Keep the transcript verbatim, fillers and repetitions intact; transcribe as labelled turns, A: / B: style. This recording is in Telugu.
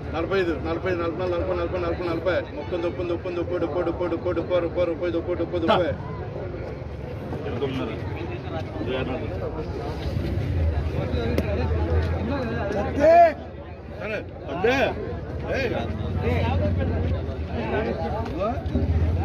A: నలభై ఐదు నలభై ఐదు నలభై నలభై నలభై నలభై నలభై ముప్పై ముప్పై ముప్పై ముప్పై ముప్పై ముప్పై ముప్పై ముప్పై ముప్పై ముప్పై ముప్పై ముప్పై ముప్పై అంటే